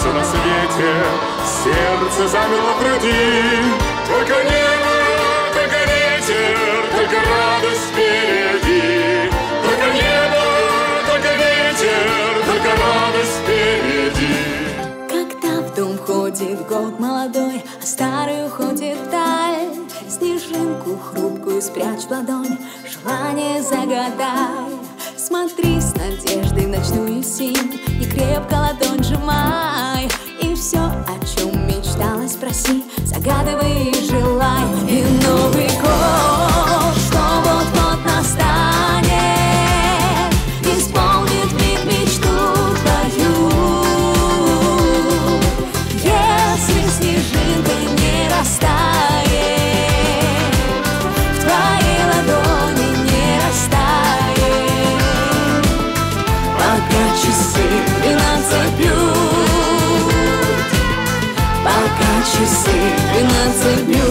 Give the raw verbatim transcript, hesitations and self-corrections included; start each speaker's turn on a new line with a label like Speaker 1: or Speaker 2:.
Speaker 1: все на свете, сердце замерло в груди. Только небо, только ветер, только радость впереди. Только небо, только ветер, только радость впереди.
Speaker 2: Когда в дом ходит год молодой, а старый уходит вдаль, снежинку хрупкую спрячь в ладонь, желание загадай. Смотри с надеждой в ночную синь и крепко ладонь сжимай. И все, о чем мечталось, проси, загадывай и желай. И Новый год, что вот-вот настанет, исполнит вмиг мечту твою. Если снежинка не растает, в твоей ладони не растает, пока часы двенадцать бьют, пока часы двенадцать бьют.